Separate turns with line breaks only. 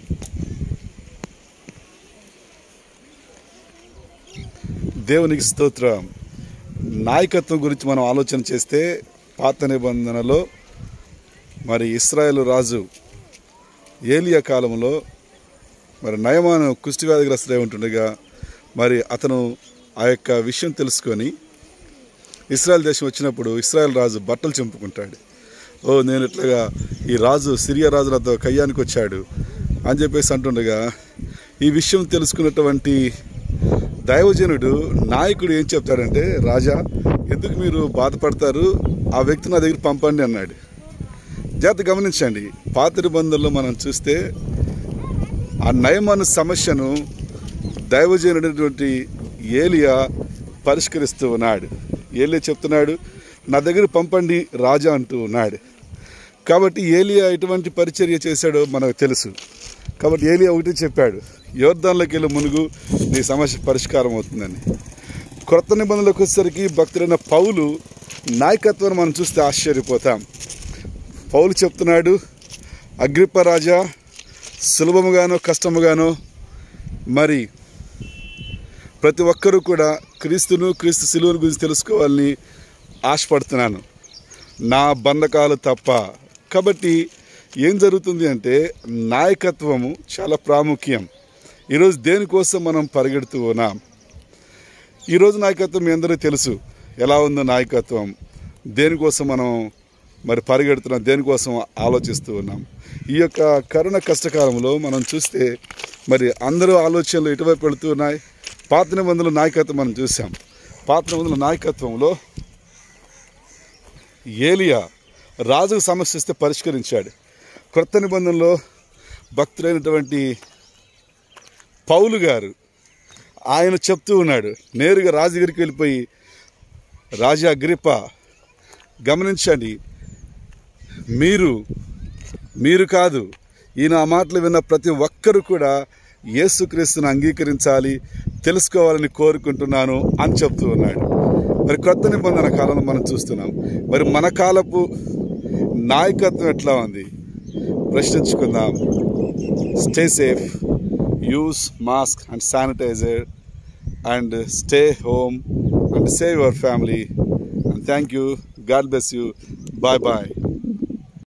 దేవునికి స్తోత్రం. నాయకత్వం గురించి మనం ఆలోచన చేస్తే పాత నిబంధనలో మరి ఇశ్రాయేలు రాజు ఏలియా కాలంలో మరి నయమాను కుష్ఠవ్యాధిగ్రస్తుడై ఉంటుండగా మరి అతను ఆ యొక్క విషయం తెలుసుకొని ఇశ్రాయేల్ దేశం వచ్చినప్పుడు ఇశ్రాయేల్ రాజు బట్టలు చింపుకుంటాడు. నేను ఇట్లాగా ఈ రాజు సిరియా రాజు నాతో కయ్యానికి వచ్చాడు అని చెప్పేసి అంటుండగా ఈ విషయం తెలుసుకున్నటువంటి దైవజనుడు నాయకుడు ఏం చెప్తాడంటే, రాజా ఎందుకు మీరు బాధపడతారు, ఆ వ్యక్తి నా దగ్గర పంపండి అన్నాడు. జాగ్రత్త గమనించండి, పాత నిబంధనలో మనం చూస్తే ఆ నయమాను సమస్యను దైవజనుడైనటువంటి ఏలియా పరిష్కరిస్తూ ఉన్నాడు. ఏలియా చెప్తున్నాడు, నా దగ్గర పంపండి రాజా అంటూ ఉన్నాడు. కాబట్టి ఏలియా ఎటువంటి పరిచర్య చేశాడో మనకు తెలుసు. కాబట్టి ఏలియా ఒకటి చెప్పాడు, యోర్దాన్లోకి వెళ్ళి మునుగు, నీ సమస్య పరిష్కారం అవుతుందని. క్రొత్త నిబంధనలకు వచ్చేసరికి భక్తుడైన పౌలు నాయకత్వాన్ని మనం చూస్తే ఆశ్చర్యపోతాం. పౌలు చెప్తున్నాడు, అగ్రిప్ప రాజా, సులభముగానో కష్టముగానో మరి ప్రతి ఒక్కరూ కూడా క్రీస్తు శిలువను గురించి తెలుసుకోవాలని ఆశపడుతున్నాను, నా బంధకాలు తప్ప. కాబట్టి ఏం జరుగుతుంది అంటే నాయకత్వము చాలా ప్రాముఖ్యం. ఈరోజు దేనికోసం మనం పరిగెడుతూ ఉన్నాం? ఈరోజు నాయకత్వం మీ అందరికీ తెలుసు ఎలా ఉందో. నాయకత్వం దేనికోసం మనం మరి పరిగెడుతున్నాం, దేనికోసం ఆలోచిస్తూ ఉన్నాం. ఈ యొక్క కరోనా కష్టకాలంలో మనం చూస్తే మరి అందరూ ఆలోచనలు ఎటువైపు వెళుతూ ఉన్నాయి. పాత నిబంధనల నాయకత్వం మనం చూసాం. పాత నిబంధనల నాయకత్వంలో ఏలియా రాజుకు సమస్య వస్తే పరిష్కరించాడు. క్రొత్త నిబంధనలో భక్తులైనటువంటి పౌలు గారు ఆయన చెప్తూ ఉన్నాడు, నేరుగా రాజు దగ్గరికి వెళ్ళిపోయి, రాజా అగ్రిప్ప గమనించండి, మీరు కాదు, ఈయన ఆ మాటలు విన్న ప్రతి ఒక్కరూ కూడా యేసుక్రీస్తుని అంగీకరించాలి, తెలుసుకోవాలని కోరుకుంటున్నాను అని చెప్తూ ఉన్నాడు. మరి క్రొత్త నిబంధన కాలంలో మనం చూస్తున్నాం. మరి మన కాలపు నాయకత్వం ఎట్లా ఉంది ప్రశ్నించుకుందాం. Stay safe, use mask and sanitiser and stay home and save your family, and thank you. God bless you. Bye bye.